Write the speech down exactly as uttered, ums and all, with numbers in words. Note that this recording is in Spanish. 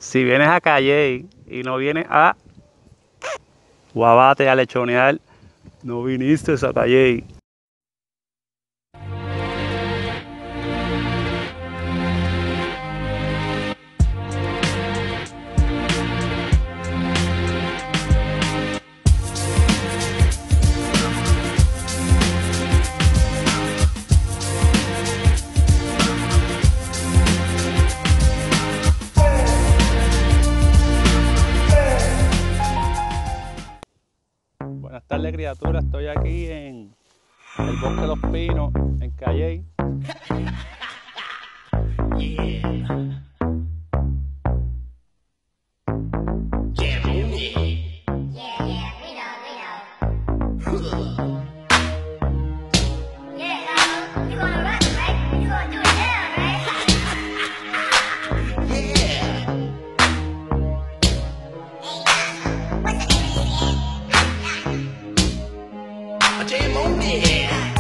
Si vienes a Calle y no vienes a Guabate a lechonear, no viniste a Calle. Buenas tardes, criaturas. Estoy aquí en el Bosque de los Pinos, en Calle. Jam on it.